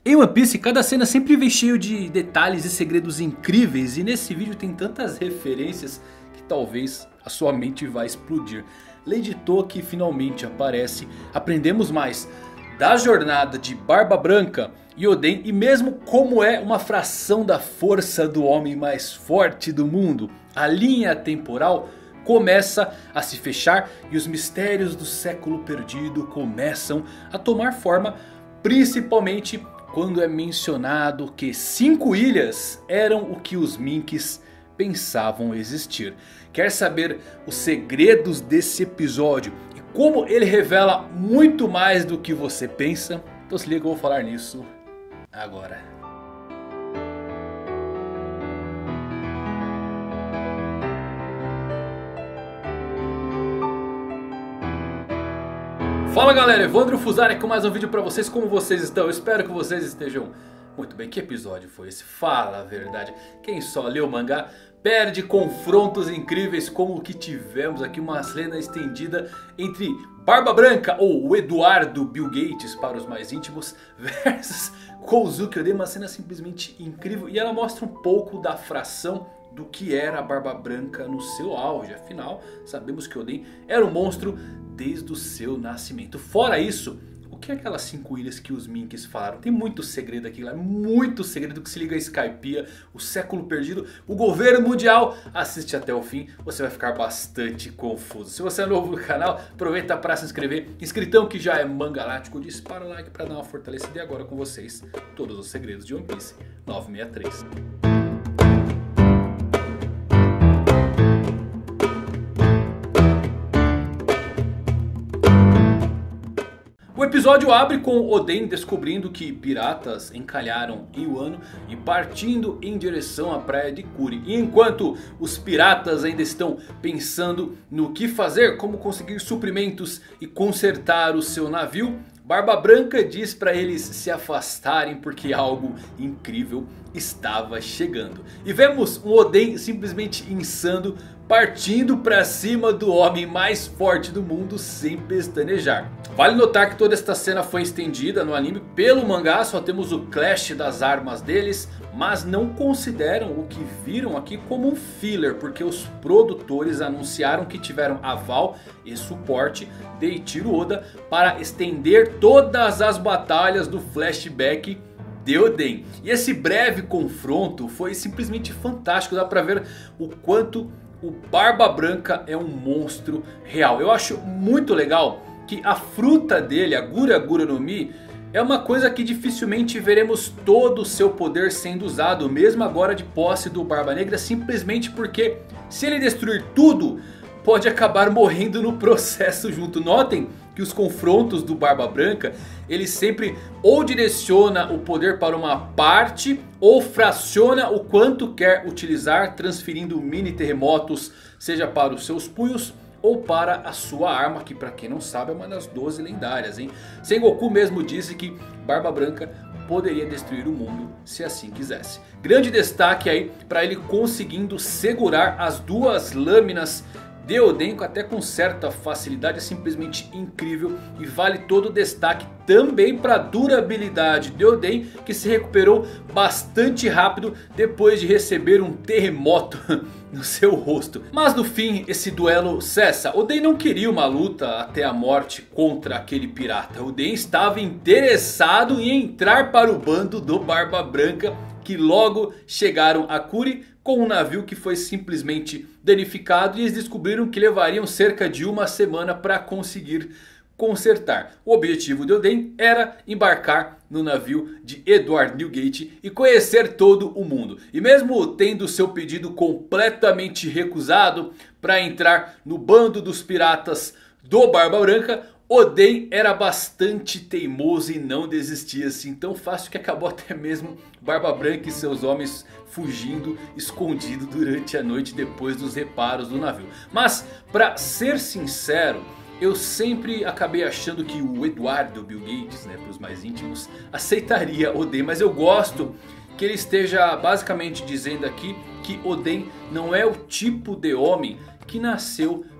Em One Piece, cada cena sempre vem cheio de detalhes e segredos incríveis. E nesse vídeo tem tantas referências que talvez a sua mente vai explodir. Lady Toki finalmente aparece. Aprendemos mais da jornada de Barba Branca e Oden. E mesmo como é uma fração da força do homem mais forte do mundo. A linha temporal começa a se fechar e os mistérios do século perdido começam a tomar forma. Principalmente quando é mencionado que 5 ilhas eram o que os Minks pensavam existir. Quer saber os segredos desse episódio e como ele revela muito mais do que você pensa? Então se liga que eu vou falar nisso agora. Fala galera, Evandro Fusari com mais um vídeo pra vocês. Como vocês estão? Eu espero que vocês estejam muito bem. Que episódio foi esse? Fala a verdade. Quem só leu o mangá perde confrontos incríveis como o que tivemos aqui. Uma cena estendida entre Barba Branca ou o Eduardo Bill Gates para os mais íntimos versus Kozuki Oden. Uma cena simplesmente incrível e ela mostra um pouco da fração do que era a Barba Branca no seu auge. Afinal, sabemos que Oden era um monstro desde o seu nascimento. Fora isso, o que é aquelas 5 ilhas que os Minks falaram? Tem muito segredo aqui, muito segredo que se liga a Skypiea, o século perdido, o governo mundial. Assiste até o fim, você vai ficar bastante confuso. Se você é novo no canal, aproveita para se inscrever. Inscritão que já é mangalático, dispara o like para dar uma fortalecida. E agora com vocês, todos os segredos de One Piece 963. O episódio abre com Oden descobrindo que piratas encalharam em Wano e partindo em direção à praia de Kuri. E enquanto os piratas ainda estão pensando no que fazer, como conseguir suprimentos e consertar o seu navio, Barba Branca diz para eles se afastarem porque algo incrível estava chegando. E vemos um Oden simplesmente insano, partindo para cima do homem mais forte do mundo sem pestanejar. Vale notar que toda esta cena foi estendida no anime. Pelo mangá só temos o clash das armas deles, mas não consideram o que viram aqui como um filler, porque os produtores anunciaram que tiveram aval e suporte de Eiichiro Oda para estender todas as batalhas do flashback de Oden. E esse breve confronto foi simplesmente fantástico. Dá pra ver o quanto o Barba Branca é um monstro real. Eu acho muito legal que a fruta dele, a Gura Gura no Mi, é uma coisa que dificilmente veremos todo o seu poder sendo usado, mesmo agora de posse do Barba Negra, simplesmente porque se ele destruir tudo, pode acabar morrendo no processo junto. Notem que os confrontos do Barba Branca, ele sempre ou direciona o poder para uma parte ou fraciona o quanto quer utilizar, transferindo mini terremotos, seja para os seus punhos ou para a sua arma, que para quem não sabe é uma das 12 lendárias, hein? Sengoku mesmo disse que Barba Branca poderia destruir o mundo se assim quisesse. Grande destaque aí para ele conseguindo segurar as 2 lâminas de Oden até com certa facilidade. É simplesmente incrível e vale todo o destaque também para a durabilidade de Oden, que se recuperou bastante rápido depois de receber um terremoto no seu rosto. Mas no fim esse duelo cessa. Oden não queria uma luta até a morte contra aquele pirata. Oden estava interessado em entrar para o bando do Barba Branca, que logo chegaram a Kuri com um navio que foi simplesmente danificado. E eles descobriram que levariam cerca de 1 semana para conseguir consertar. O objetivo de Oden era embarcar no navio de Edward Newgate e conhecer todo o mundo. E mesmo tendo seu pedido completamente recusado para entrar no bando dos piratas do Barba Branca, Oden era bastante teimoso e não desistia assim tão fácil, que acabou até mesmo Barba Branca e seus homens fugindo escondido durante a noite depois dos reparos do navio. Mas para ser sincero, eu sempre acabei achando que o Eduardo Bill Gates, né, para os mais íntimos, aceitaria Oden. Mas eu gosto que ele esteja basicamente dizendo aqui que Oden não é o tipo de homem que nasceu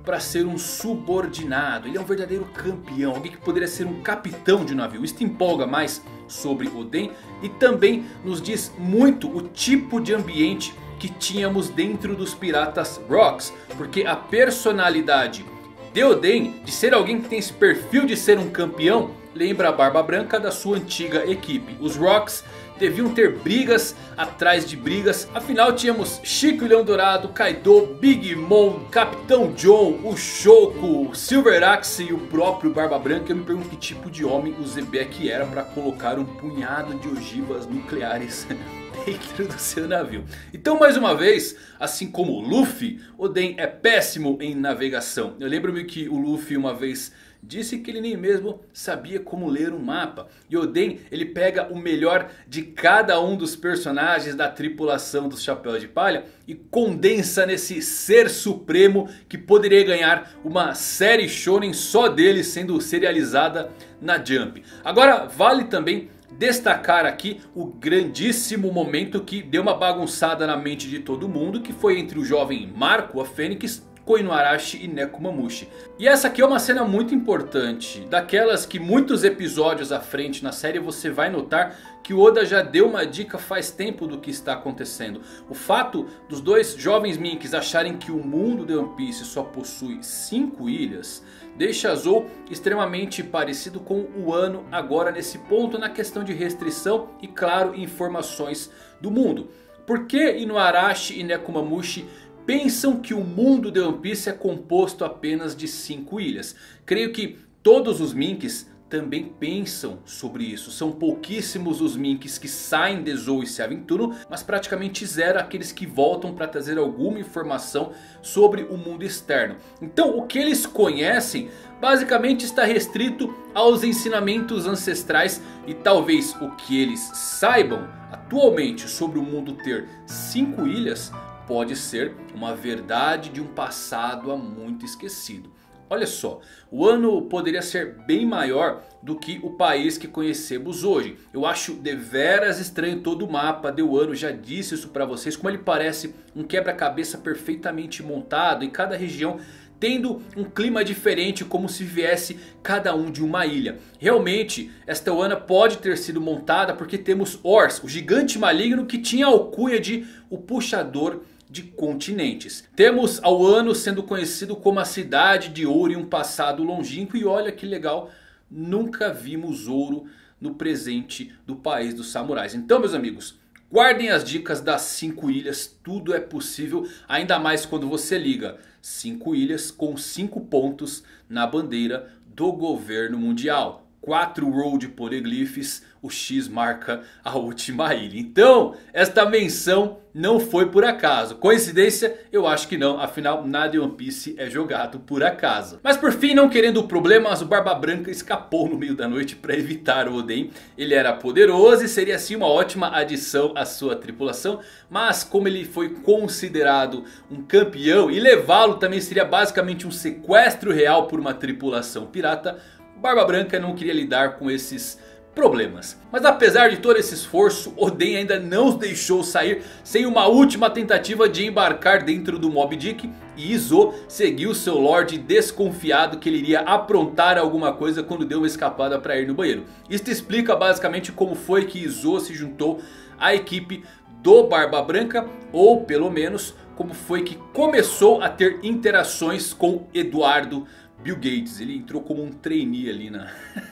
para ser um subordinado. Ele é um verdadeiro campeão, alguém que poderia ser um capitão de um navio. Isso te empolga mais sobre Oden e também nos diz muito o tipo de ambiente que tínhamos dentro dos Piratas Rocks. Porque a personalidade de Oden, de ser alguém que tem esse perfil de ser um campeão, lembra a Barba Branca da sua antiga equipe. Os Rocks deviam ter brigas atrás de brigas. Afinal tínhamos Chico e Leão Dourado, Kaido, Big Mom, Capitão John, o Shoko, Silver Axe e o próprio Barba Branca. Eu me pergunto que tipo de homem o Zebek era para colocar um punhado de ogivas nucleares dentro do seu navio. Então, mais uma vez, assim como o Luffy, Oden é péssimo em navegação. Eu lembro-me que o Luffy uma vez disse que ele nem mesmo sabia como ler um mapa. E Oden, ele pega o melhor de cada um dos personagens da tripulação dos Chapéus de Palha e condensa nesse ser supremo que poderia ganhar uma série shonen só dele, sendo serializada na Jump. Agora vale também destacar aqui o grandíssimo momento que deu uma bagunçada na mente de todo mundo, que foi entre o jovem Marco, a Fênix, Koinuarashi e Nekomamushi. E essa aqui é uma cena muito importante, daquelas que muitos episódios à frente na série você vai notar que o Oda já deu uma dica faz tempo do que está acontecendo. O fato dos dois jovens Minks acharem que o mundo de One Piece só possui 5 ilhas deixa Zou extremamente parecido com o Wano agora nesse ponto, na questão de restrição e claro, informações do mundo. Por que Inuarashi e Nekomamushi pensam que o mundo de One Piece é composto apenas de 5 ilhas? Creio que todos os Minks também pensam sobre isso. São pouquíssimos os Minks que saem de Zou e se aventuram, mas praticamente zero aqueles que voltam para trazer alguma informação sobre o mundo externo. Então o que eles conhecem basicamente está restrito aos ensinamentos ancestrais. E talvez o que eles saibam atualmente sobre o mundo ter 5 ilhas pode ser uma verdade de um passado há muito esquecido. Olha só, o Wano poderia ser bem maior do que o país que conhecemos hoje. Eu acho deveras estranho todo o mapa de Wano, já disse isso para vocês. Como ele parece um quebra-cabeça perfeitamente montado e cada região tendo um clima diferente, como se viesse cada um de uma ilha. Realmente esta Wano pode ter sido montada porque temos Ors, o gigante maligno que tinha a alcunha de o puxador de continentes. Temos a Wano sendo conhecido como a cidade de ouro em um passado longínquo. E olha que legal, nunca vimos ouro no presente do país dos samurais. Então meus amigos, guardem as dicas das 5 ilhas, tudo é possível. Ainda mais quando você liga 5 ilhas com 5 pontos na bandeira do governo mundial. 4 road poneglyphs, o X marca a última ilha. Então esta menção não foi por acaso. Coincidência? Eu acho que não. Afinal nada em One Piece é jogado por acaso. Mas por fim, não querendo problemas, o Barba Branca escapou no meio da noite para evitar o Oden. Ele era poderoso e seria assim uma ótima adição à sua tripulação. Mas como ele foi considerado um campeão, e levá-lo também seria basicamente um sequestro real por uma tripulação pirata, Barba Branca não queria lidar com esses problemas. Mas apesar de todo esse esforço, Oden ainda não os deixou sair sem uma última tentativa de embarcar dentro do Moby Dick. E Izo seguiu seu Lorde desconfiado que ele iria aprontar alguma coisa quando deu uma escapada para ir no banheiro. Isto explica basicamente como foi que Izo se juntou à equipe do Barba Branca, ou pelo menos como foi que começou a ter interações com Eduardo Bill Gates. Ele entrou como um trainee ali na...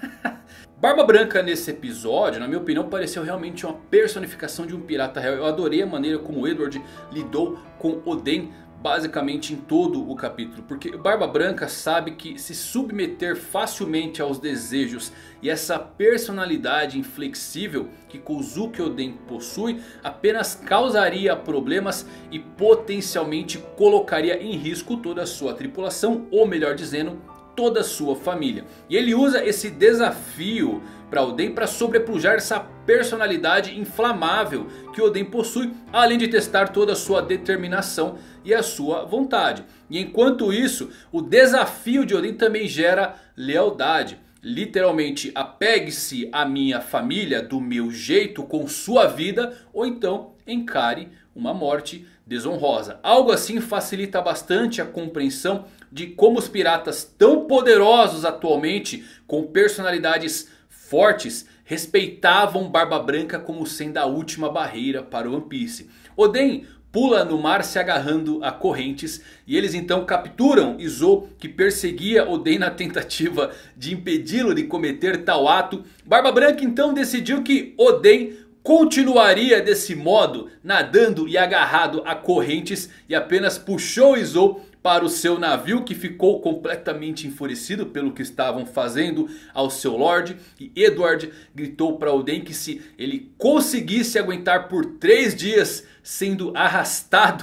Barba Branca nesse episódio, na minha opinião, pareceu realmente uma personificação de um pirata real. Eu adorei a maneira como o Edward lidou com Oden basicamente em todo o capítulo. Porque Barba Branca sabe que se submeter facilmente aos desejos e essa personalidade inflexível que Kozuki Oden possui apenas causaria problemas e potencialmente colocaria em risco toda a sua tripulação, ou melhor dizendo, toda a sua família. E ele usa esse desafio para Oden para sobrepujar essa personalidade inflamável que Oden possui, além de testar toda a sua determinação e a sua vontade. E enquanto isso, o desafio de Oden também gera lealdade. Literalmente, apegue-se à minha família do meu jeito, com sua vida, ou então encare uma morte desonrosa. Algo assim facilita bastante a compreensão de como os piratas tão poderosos atualmente, com personalidades fortes, respeitavam Barba Branca como sendo a última barreira para o One Piece. Oden pula no mar se agarrando a correntes e eles então capturam Izo, que perseguia Oden na tentativa de impedi-lo de cometer tal ato. Barba Branca então decidiu que Oden continuaria desse modo, nadando e agarrado a correntes, e apenas puxou Izo para o seu navio, que ficou completamente enfurecido pelo que estavam fazendo ao seu Lorde. E Edward gritou para Oden que se ele conseguisse aguentar por 3 dias sendo arrastado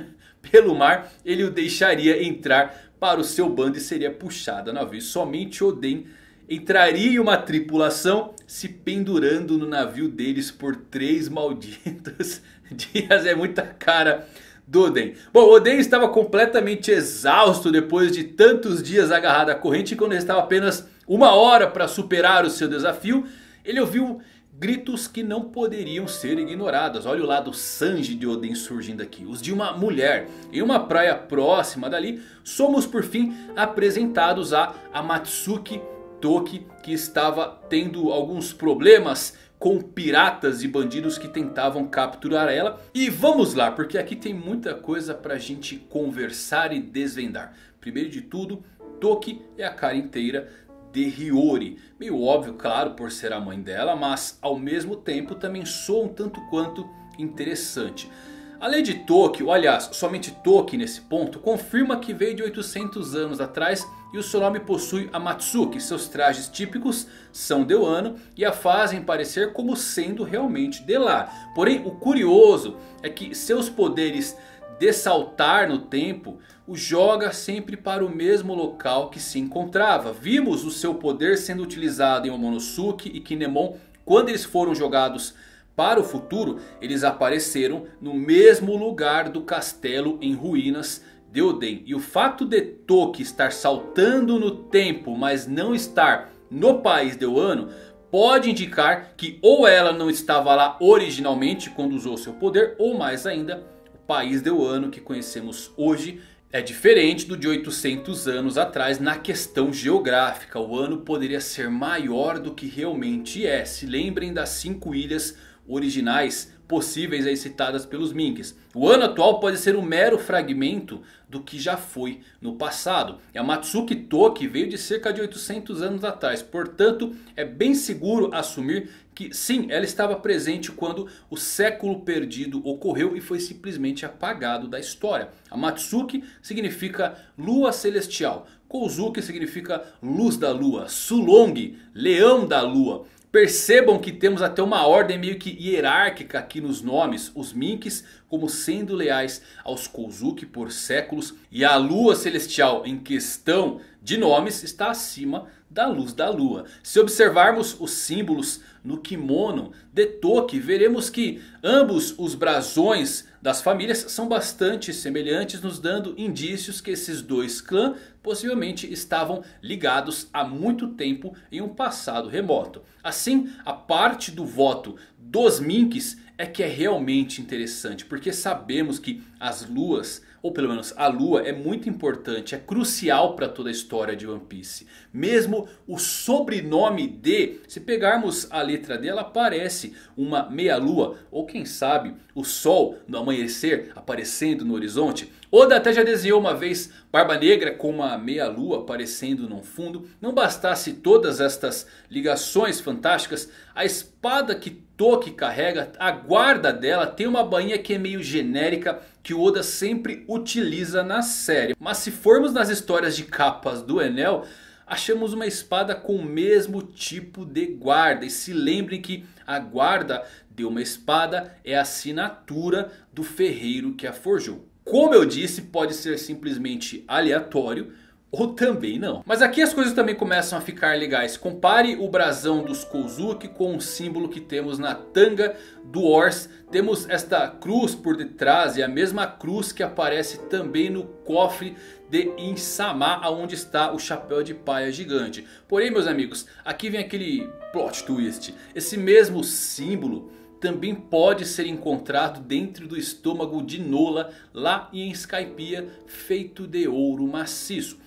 pelo mar, ele o deixaria entrar para o seu bando e seria puxado ao navio. Somente Oden entraria em uma tripulação se pendurando no navio deles por 3 malditos dias. É muita cara do Oden. Bom, Oden estava completamente exausto depois de tantos dias agarrado à corrente. E quando ele estava apenas 1 hora para superar o seu desafio, ele ouviu gritos que não poderiam ser ignorados. Olha o lado Sanji de Oden surgindo aqui. Os de uma mulher. Em uma praia próxima dali, somos por fim apresentados a Amatsuki Toki, que estava tendo alguns problemas com piratas e bandidos que tentavam capturar ela. E vamos lá, porque aqui tem muita coisa pra gente conversar e desvendar. Primeiro de tudo, Toki é a cara inteira de Hiyori. Meio óbvio, claro, por ser a mãe dela, mas ao mesmo tempo também soa um tanto quanto interessante. Além de Toki, ou aliás, somente Toki nesse ponto, confirma que veio de 800 anos atrás e o seu nome possui Amatsuki. Seus trajes típicos são de Wano e a fazem parecer como sendo realmente de lá. Porém, o curioso é que seus poderes de saltar no tempo o joga sempre para o mesmo local que se encontrava. Vimos o seu poder sendo utilizado em Momonosuke e Kinemon. Quando eles foram jogados para o futuro, eles apareceram no mesmo lugar do castelo em ruínas de Oden. E o fato de Toki estar saltando no tempo, mas não estar no país de Wano, pode indicar que ou ela não estava lá originalmente quando usou seu poder, ou mais ainda, o país de Wano que conhecemos hoje é diferente do de 800 anos atrás na questão geográfica. O Wano poderia ser maior do que realmente é. Se lembrem das 5 ilhas originais possíveis aí citadas pelos Minks. O Wano atual pode ser um mero fragmento do que já foi no passado. E a Amatsuki Toki veio de cerca de 800 anos atrás. Portanto, é bem seguro assumir que sim, ela estava presente quando o século perdido ocorreu e foi simplesmente apagado da história. Amatsuki significa lua celestial. Kozuki significa luz da lua. Sulong, leão da lua. Percebam que temos até uma ordem meio que hierárquica aqui nos nomes. Os Minks como sendo leais aos Kozuki por séculos. E a lua celestial em questão de nomes está acima da luz da lua. Se observarmos os símbolos no kimono de Toki, veremos que ambos os brasões das famílias são bastante semelhantes, nos dando indícios que esses dois clãs possivelmente estavam ligados há muito tempo em um passado remoto. Assim, a parte do voto dos Minks é que é realmente interessante, porque sabemos que as luas, ou pelo menos a lua, é muito importante, é crucial para toda a história de One Piece. Mesmo o sobrenome de, se pegarmos a letra dela, aparece uma meia lua, ou quem sabe o sol no amanhecer aparecendo no horizonte. Oda até já desenhou uma vez Barba Negra com uma meia lua aparecendo no fundo. Não bastasse todas estas ligações fantásticas, a espada que Toki carrega, a guarda dela tem uma bainha que é meio genérica, que o Oda sempre utiliza na série. Mas se formos nas histórias de capas do Enel, achamos uma espada com o mesmo tipo de guarda. E se lembrem que a guarda de uma espada é a assinatura do ferreiro que a forjou. Como eu disse, pode ser simplesmente aleatório ou também não. Mas aqui as coisas também começam a ficar legais. Compare o brasão dos Kozuki com o símbolo que temos na tanga do Ors. Temos esta cruz por detrás e a mesma cruz que aparece também no cofre de Insama, onde está o chapéu de palha gigante. Porém, meus amigos, aqui vem aquele plot twist. Esse mesmo símbolo também pode ser encontrado dentro do estômago de Nola, lá em Skypiea, feito de ouro maciço.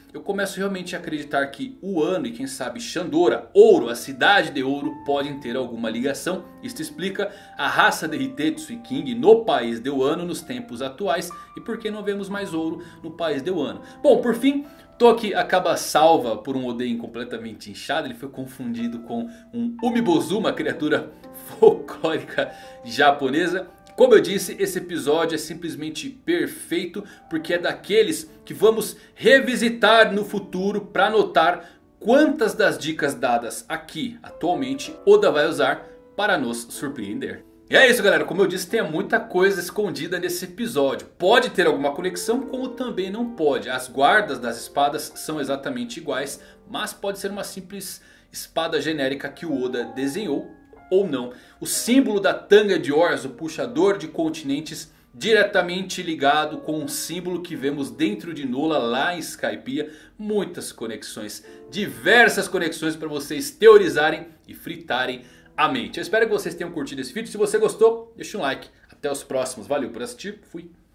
eu começo realmente a acreditar que Wano e quem sabe Shandora, Ouro, a cidade de Ouro, podem ter alguma ligação. Isto explica a raça de Hitetsu e King no país de Wano nos tempos atuais e por que não vemos mais Ouro no país de Wano. Bom, por fim, Toki acaba salva por um Oden completamente inchado. Ele foi confundido com um Umibozu, uma criatura folclórica japonesa. Como eu disse, esse episódio é simplesmente perfeito, porque é daqueles que vamos revisitar no futuro para notar quantas das dicas dadas aqui atualmente Oda vai usar para nos surpreender. E é isso, galera, como eu disse, tem muita coisa escondida nesse episódio. Pode ter alguma conexão, como também não pode. As guardas das espadas são exatamente iguais, mas pode ser uma simples espada genérica que o Oda desenhou ou não. O símbolo da tanga de Ors, o puxador de continentes, diretamente ligado com um símbolo que vemos dentro de Nola lá em Skypiea. Muitas conexões, diversas conexões para vocês teorizarem e fritarem a mente. Eu espero que vocês tenham curtido esse vídeo. Se você gostou, deixa um like. Até os próximos. Valeu por assistir. Fui.